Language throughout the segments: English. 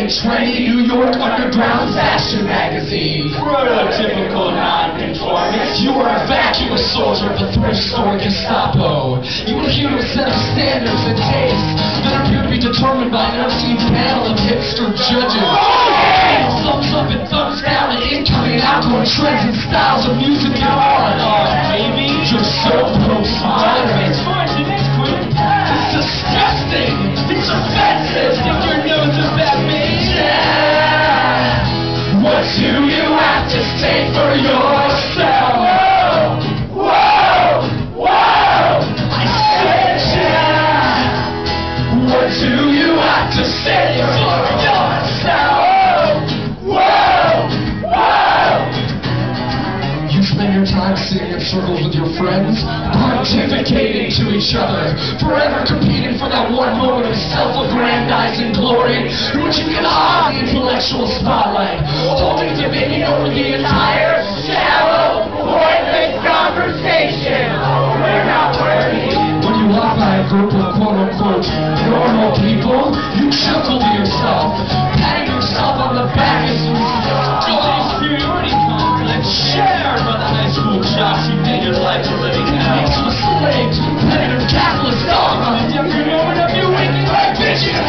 trendy New York underground fashion magazine. Prototypical non-conformist. You are a vacuous soldier of the thrift store Gestapo. You adhere to a set of standards and tastes that appear to be determined by an unseen panel of hipster judges. Thumbs up and thumbs down to incoming and outgoing trends and styles of music and art. Maybe You're so postmodern. it's fortunate, quit. It's disgusting. It's offensive. Stick your nose up at me. Yeah. What do you have to say for yourself? Whoa, whoa, whoa. I said yeah. What do you have to say for yourself? Whoa, whoa. You spend your time sitting in circles with your friends, pontificating to each other, forever competing for that one moment of self-aggrandizing glory in which you get on the intellectual spotlight, holding dominion over the entire shallow, pointless conversation. We're not worthy. When you walk by a group of quote-unquote normal people, you chuckle to yourself, patting yourself on the back as you Superiority complex shared by the high school jocks you made your life a living hell. to a slave to competitive capitalist dogma. Every moment of your waking life, bitch, you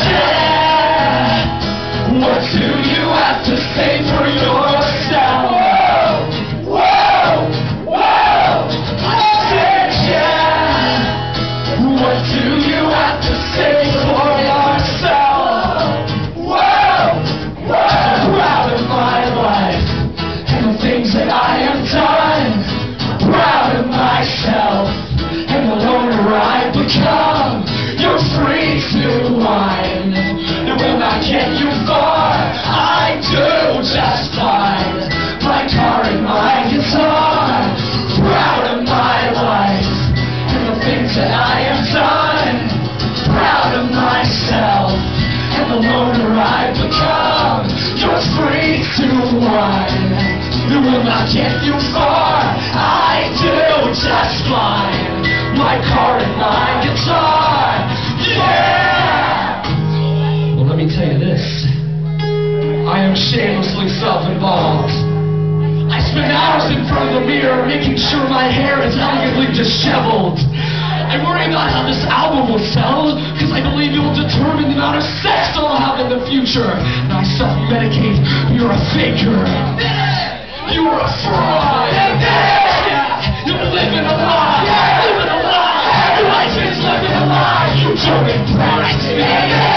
What do you have to say for yourself? Whoa, whoa, whoa. I said yeah. What do you have to say for yourself? Whoa, whoa. I'm proud of my life and the things that I have done. Proud of myself and the loner I've become. You're free to whine. It will not get you far. I do just fine. My car and my guitar. Proud of my life and the things that I have done. Proud of myself and the loner I've become. You're free to whine. It will not get you far. I do just fine. My car and my guitar. Yeah! Well, let me tell you this. I am shamelessly self-involved. I spend hours in front of the mirror making sure my hair is elegantly disheveled. I worry about how this album will sell because I believe it will determine the amount of sex I'll have in the future. And I self-medicate. You're a faker. You're a fraud. You're living a lie. Living a lie. Your life is living a lie. You don't impress me.